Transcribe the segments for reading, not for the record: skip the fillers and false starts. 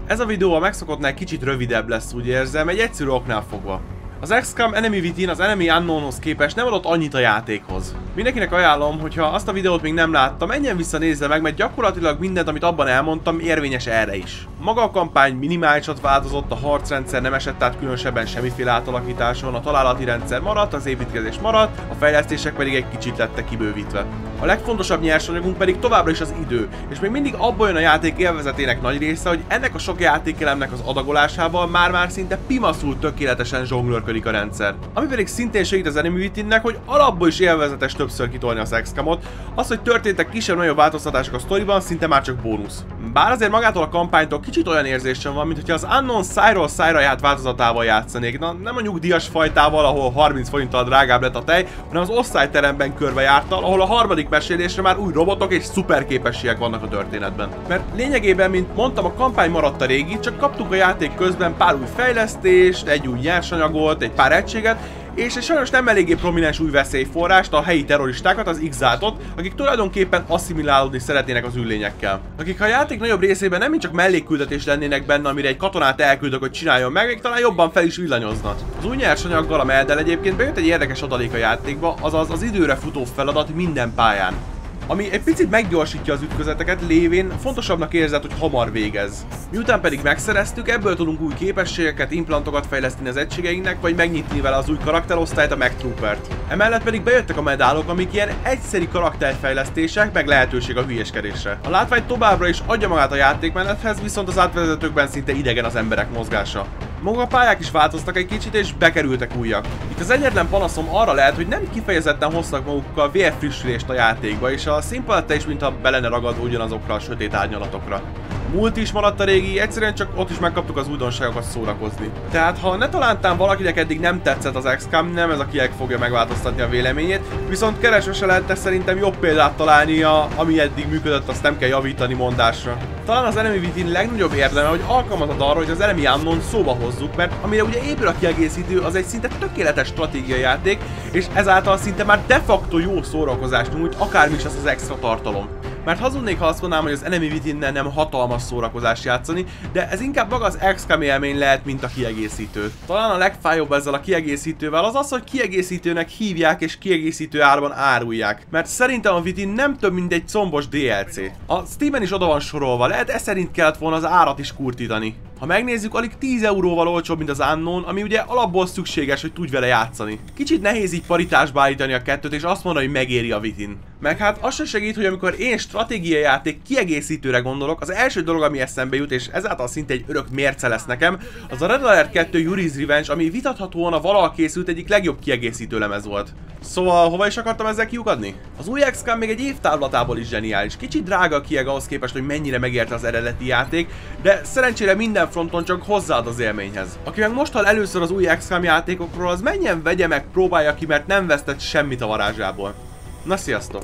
Ez a videó a megszokottnál kicsit rövidebb lesz, úgy érzem, egy egyszerű oknál fogva. Az XCOM Enemy Within az Enemy Unknownhoz képest nem adott annyit a játékhoz. Mindenkinek ajánlom, hogyha azt a videót még nem látta, menjen vissza, nézze meg, mert gyakorlatilag mindent, amit abban elmondtam, érvényes erre is. Maga a kampány minimálisat változott, a harcrendszer nem esett át különösebben semmiféle átalakításon, a találati rendszer maradt, az építkezés maradt, a fejlesztések pedig egy kicsit lettek kibővítve. A legfontosabb nyersanyagunk pedig továbbra is az idő, és még mindig abból jön a játék élvezetének nagy része, hogy ennek a sok játékelemnek az adagolásával már szinte pimaszul tökéletesen zsonglőrködik a rendszer. Ami pedig szintén segít az Enemy Withinnek, hogy alapból is élvezetes többször kitolni az XCOM-ot, az, hogy történtek kisebb-nagyobb változtatások a sztoriban, szinte már csak bónusz. Bár azért magától a kampánytól kicsit olyan érzésem van, mintha az Unknown szájról szájra járt változatával játszanék. Na, nem a nyugdíjas fajtával, ahol 30 forinttal drágább lett a tej, hanem az osztályteremben körbejártal, ahol a harmadik mesélésre már új robotok és szuperképességek vannak a történetben. Mert lényegében, mint mondtam, a kampány maradt a régi, csak kaptunk a játék közben pár új fejlesztést, egy új nyersanyagot, egy pár egységet, és egy sajnos nem eléggé prominens új veszélyforrást, a helyi terroristákat, az X-Altot, akik tulajdonképpen asszimilálódni szeretnének az űrlényekkel. Akik a játék nagyobb részében nem csak mellékküldetés lennének benne, amire egy katonát elküldök, hogy csináljon meg, még talán jobban fel is villanyozna. Az új nyersanyaggal, a Meldel egyébként bejött egy érdekes adalék a játékba, azaz az időre futó feladat minden pályán. Ami egy picit meggyorsítja az ütközeteket, lévén fontosabbnak érzed, hogy hamar végez. Miután pedig megszereztük, ebből tudunk új képességeket, implantokat fejleszteni az egységeinknek, vagy megnyitni vele az új karakterosztályt, a MacTroopert. Emellett pedig bejöttek a medálok, amik ilyen egyszeri karakterfejlesztések, meg lehetőség a hülyéskedésre. A látvány továbbra is adja magát a játékmenethez, viszont az átvezetőkben szinte idegen az emberek mozgása. Maga a pályák is változtak egy kicsit, és bekerültek újak. Itt az egyetlen panaszom arra lehet, hogy nem kifejezetten hoztak magukkal vérfrissülést a játékba, és a színpaletta is mintha be lenne ragadva ugyanazokra a sötét árnyalatokra. Múlt is maradt a régi, egyszerűen csak ott is megkaptuk az újdonságokat szórakozni. Tehát ha ne talántán valakinek eddig nem tetszett az XCOM, nem ez a kiek fogja megváltoztatni a véleményét, viszont keresve se lehetne szerintem jobb példát találni, ami eddig működött, azt nem kell javítani mondásra. Talán az Enemy Within legnagyobb érdeme, hogy alkalmazott arra, hogy az Enemy Unknown szóba hozzuk, mert amire ugye épül a kiegészítő, az egy szinte tökéletes stratégiai játék, és ezáltal szinte már de facto jó szórakozást nyújt, akármi is az az extra tartalom. Mert hazudnék, ha azt mondanám, hogy az Enemy Withinnel nem hatalmas szórakozás játszani, de ez inkább maga az XCOM élmény lehet, mint a kiegészítő. Talán a legfájóbb ezzel a kiegészítővel az az, hogy kiegészítőnek hívják és kiegészítő árban árulják. Mert szerintem a Within nem több, mint egy combos DLC. A Steamen is oda van sorolva, lehet ez szerint kellett volna az árat is kurtítani. Ha megnézzük, alig 10 euróval olcsóbb, mint az Unknown, ami ugye alapból szükséges, hogy tudj vele játszani. Kicsit nehéz így paritásba állítani a kettőt, és azt mondani, hogy megéri a Within. Meg hát az sem segít, hogy amikor én stratégiai játék kiegészítőre gondolok, az első dolog, ami eszembe jut, és ezáltal szinte egy örök mérce lesz nekem, az a Red Alert 2 Yuri's Revenge, ami vitathatóan a valaha készült egyik legjobb kiegészítő lemez volt. Szóval hova is akartam ezzel kiukadni? Az új XCOM még egy évtávlatából is zseniális. Kicsit drága a kieg ahhoz képest, hogy mennyire megérte az eredeti játék, de szerencsére minden fronton csak hozzáad az élményhez. Aki meg most hall először az új XCOM játékokról, az menjen vegye meg, próbálja ki, mert nem vesztett semmit a varázsából. Na, sziasztok!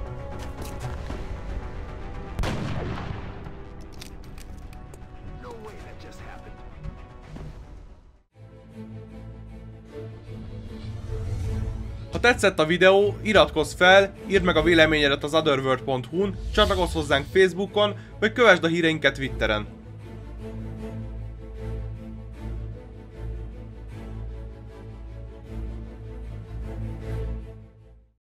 Ha tetszett a videó, iratkozz fel, írd meg a véleményedet az otherworld.hu-n, csatlakozz hozzánk Facebookon, vagy kövesd a híreinket Twitteren.